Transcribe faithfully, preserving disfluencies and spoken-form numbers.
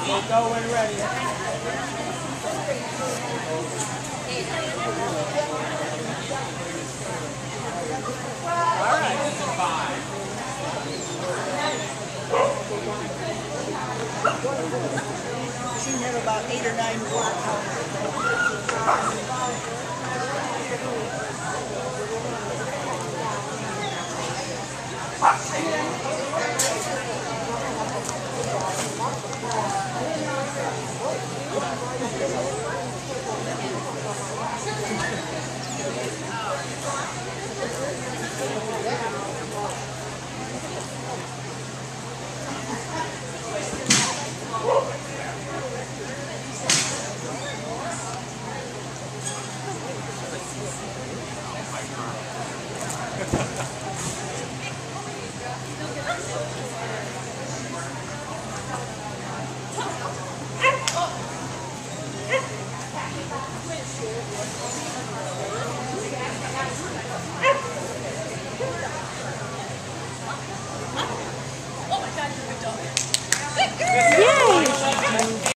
We'll go when ready. All right. Seem to have about eight or nine more.